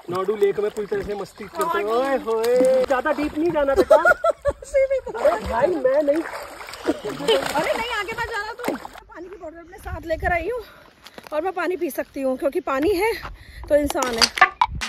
नॉडू lake में पूरी तरह से मस्ती करते हैं। ओए होए, ज्यादा डीप नहीं जाना बेटा। अरे भाई मैं नहीं, अरे नहीं आगे मत जाना तुम। पानी की बोतल अपने साथ लेकर आई हूँ और मैं पानी पी सकती हूँ, क्योंकि पानी है तो इंसान है।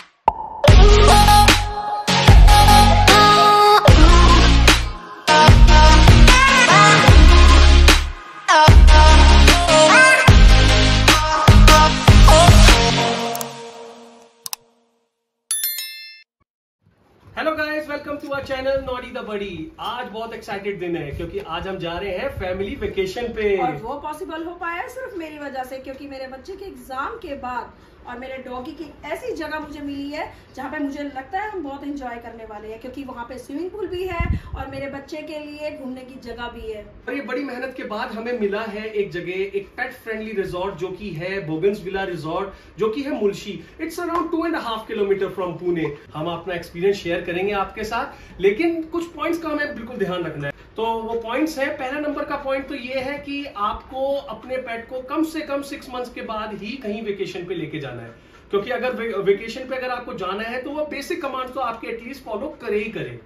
Hello guys, welcome to our channel Noddy the buddy. आज बहुत एक्साइटेड दिन है क्योंकि आज हम जा रहे हैं फैमिली वेकेशन पे। और वो पॉसिबल हो पाया सिर्फ मेरी वजह से, क्योंकि मेरे बच्चे के एग्जाम के बाद और मेरे डॉगी की ऐसी जगह मुझे मिली है जहाँ पे मुझे लगता है हम बहुत एंजॉय करने वाले हैं, क्योंकि वहाँ पे स्विमिंग पूल भी है और मेरे बच्चे के लिए घूमने की जगह भी है। और ये बड़ी मेहनत के बाद हमें मिला है एक जगह, एक पेट फ्रेंडली रिजॉर्ट जो कि है बोगन्सविला रिजॉर्ट, जो कि है Mulshi. It's around 2.5 kilometre from Pune. हम अपना एक्सपीरियंस शेयर करेंगे आपके साथ, लेकिन कुछ पॉइंट्स का हमें बिल्कुल ध्यान रखना है। तो वो पॉइंट्स है, पहला नंबर का पॉइंट तो ये है कि आपको अपने पेट को कम से कम 6 मंथ्स के बाद ही कहीं वेकेशन पे लेके जाना है, क्योंकि अगर वेकेशन पे अगर आपको जाना है तो वो बेसिक कमांड तो आपके एटलीस्ट फॉलो करे ही करे।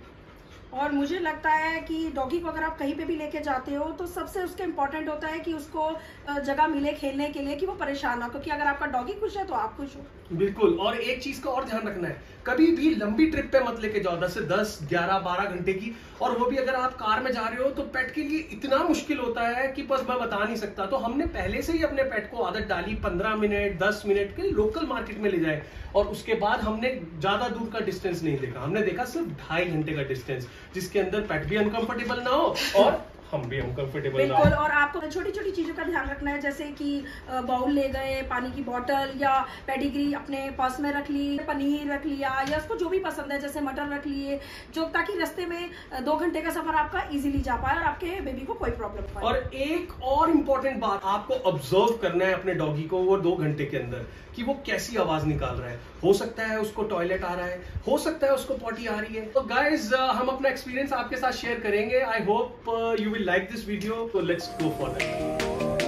और मुझे लगता है कि डॉगी को अगर आप कहीं पे भी लेके जाते हो तो सबसे उसके इम्पोर्टेंट होता है कि उसको जगह मिले खेलने के लिए, कि वो परेशान ना हो, क्योंकि अगर आपका डॉगी खुश है तो आप खुश हो। बिल्कुल। और एक चीज का और ध्यान रखना है, कभी भी लंबी ट्रिप पे मत लेके जाओ, 10 से 10, 11, 12 घंटे की। और वो भी अगर आप कार में जा रहे हो तो पेट के लिए इतना मुश्किल होता है कि बस मैं बता नहीं सकता। तो हमने पहले से ही अपने पेट को आदत डाली 15 मिनट 10 मिनट के लोकल मार्केट में ले जाए, और उसके बाद हमने ज्यादा दूर का डिस्टेंस नहीं देखा। हमने देखा सिर्फ 2.5 घंटे का डिस्टेंस, जिसके अंदर पेट भी अनकंफर्टेबल ना हो और हम भी अनकंफर्टेबल ना हो। बिल्कुल। और आपको छोटी छोटी चीजों का ध्यान रखना है, जैसे कि बाउल ले गए, पानी की बोतल या पेडिग्री अपने पास में रख ली, पनीर रख लिया, या उसको जो भी पसंद है जैसे मटर रख लिए, जो ताकि रास्ते में 2 घंटे का सफर आपका इजीली जा पाए और आपके बेबी को कोई प्रॉब्लम ना हो। और एक और इम्पोर्टेंट बात, आपको ऑब्जर्व करना है अपने डॉगी को वो 2 घंटे के अंदर कि वो कैसी आवाज निकाल रहा है। हो सकता है उसको टॉयलेट आ रहा है, हो सकता है उसको पॉटी आ रही है। तो गाइज हम अपना एक्सपीरियंस आपके साथ शेयर करेंगे। I hope you will like this video. तो let's go for that.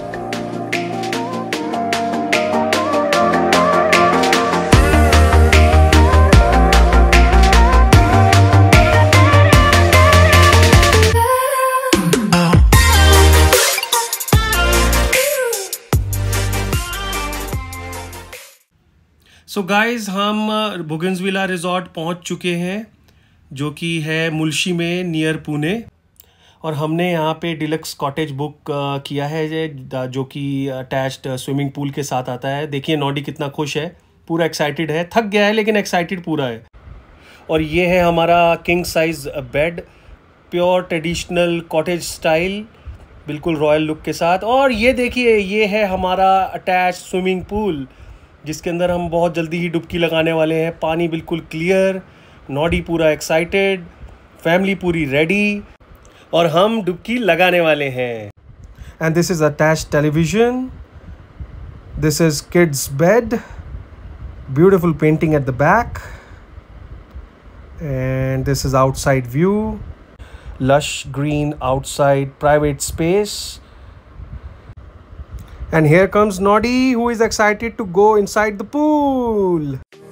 So guys हम बोगन्सविला रिजॉर्ट पहुंच चुके हैं, जो कि है मुल्शी में नियर पुणे। और हमने यहाँ पे डिलक्स कॉटेज बुक किया है, जो कि अटैच्ड स्विमिंग पूल के साथ आता है। देखिए नॉडी कितना खुश है, पूरा एक्साइटेड है, थक गया है लेकिन एक्साइटेड पूरा है। और ये है हमारा king size bed, pure traditional cottage style, बिल्कुल रॉयल लुक के साथ। और ये देखिए, ये है हमारा अटैच्ड स्विमिंग पूल, जिसके अंदर हम बहुत जल्दी ही डुबकी लगाने वाले हैं। पानी बिल्कुल क्लियर, नॉडी पूरा एक्साइटेड, फैमिली पूरी रेडी, और हम डुबकी लगाने वाले हैं। And this is attached television, this is kids bed, beautiful painting at the back, and this is outside view, lush green outside private space. And here comes Noddy, who is excited to go inside the pool.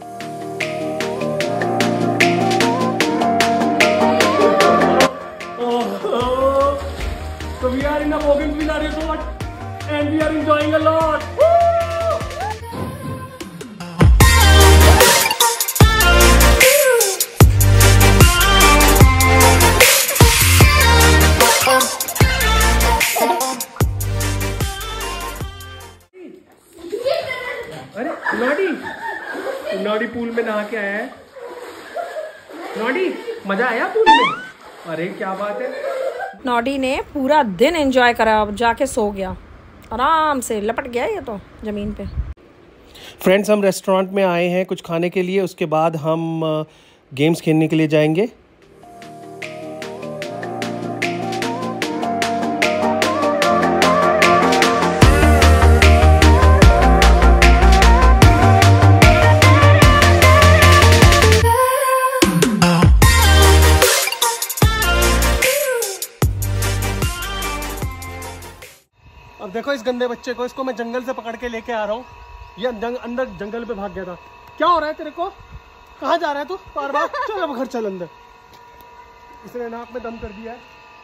So we are in a Boggensville resort and we are enjoying a lot. अरे Noddy pool में नहा के आया है। Noddy, मजा आया pool में? अरे क्या बात है। नॉडी ने पूरा दिन एंजॉय करा, जाके सो गया, आराम से लपट गया ये तो जमीन पे। फ्रेंड्स, हम रेस्टोरेंट में आए हैं कुछ खाने के लिए, उसके बाद हम गेम्स खेलने के लिए जाएंगे। अब देखो इस गंदे बच्चे को, इसको मैं जंगल से पकड़ के लेके आ रहा हूँ। ये अंदर जंगल पे भाग गया था। क्या हो रहा है तेरे को? कहाँ जा रहा है तू बार बार? चल अब घर चल अंदर। इसने नाक में दम कर दिया है।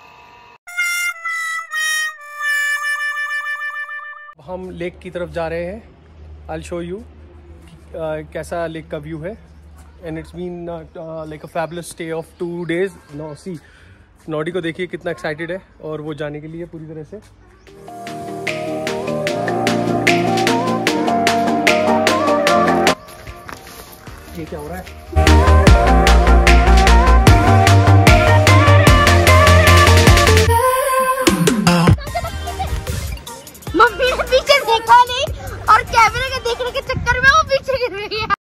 हम लेक की तरफ जा रहे हैं। I'll show you कैसा लेक का व्यू है। And it's been like a fabulous stay of 2 days. Now see, Noddy को देखिए कितना एक्साइटेड है और वो जाने के लिए पूरी तरह से। ये क्या हो रहा है? मम्मी ने पीछे देखा नहीं और कैमरे के देखने के चक्कर में वो पीछे गिर गई है।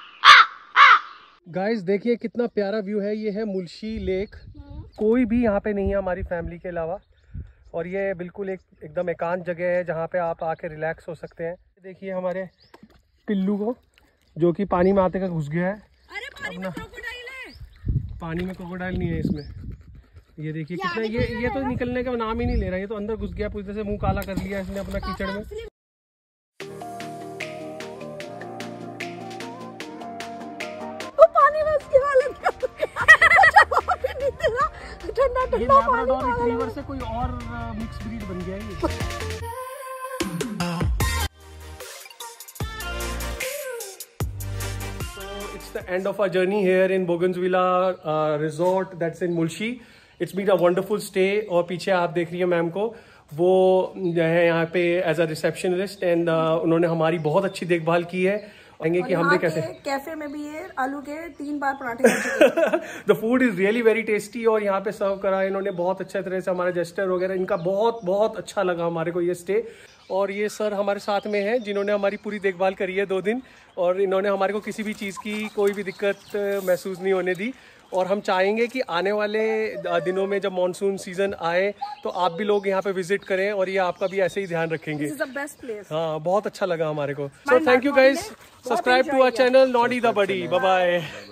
गाइस देखिए कितना प्यारा व्यू है। ये है मुल्शी लेक। कोई भी यहाँ पे नहीं है हमारी फैमिली के अलावा और ये बिल्कुल एकदम एकांत जगह है जहाँ पे आप आके रिलैक्स हो सकते हैं। देखिए हमारे पिल्लू को जो कि पानी में आते का घुस गया है। अरे पानी में क्रोकोडाइल है। पानी में क्रोकोडाइल नहीं है इसमें। ये देखिए कितना ये तो निकलने का नाम ही नहीं ले रहा है। ये तो अंदर घुस गया, पूरी तरह से मुंह काला कर लिया इसने अपना कीचड़ में। ये लैब्राडोर रिट्रीवर से कोई और मिक्स ब्रीड बन गया है ये। So it's the end of our journey here in Bougainvillea resort that's in Mulshi. It's been a wonderful stay। और पीछे आप देख रही हैं मैम को, वो जो है यहाँ पे एज अ रिसेप्शनिस्ट एंड उन्होंने हमारी बहुत अच्छी देखभाल की है। कि हमने कैसे कैफे में भी ये आलू के 3 बार पराठे the food is really very tasty और यहाँ पे सर्व करा इन्होंने बहुत अच्छे तरह से। हमारा जेस्टर वगैरह इनका बहुत अच्छा लगा हमारे को ये स्टे। और ये सर हमारे साथ में हैं जिन्होंने हमारी पूरी देखभाल करी है 2 दिन और इन्होंने हमारे को किसी भी चीज़ की कोई भी दिक्कत महसूस नहीं होने दी। और हम चाहेंगे कि आने वाले दिनों में जब मॉनसून सीजन आए तो आप भी लोग यहाँ पे विजिट करें और ये आपका भी ऐसे ही ध्यान रखेंगे। This is the best place। हाँ बहुत अच्छा लगा हमारे को। So thank you guys. Subscribe to our channel Noddy the buddy. Bye bye.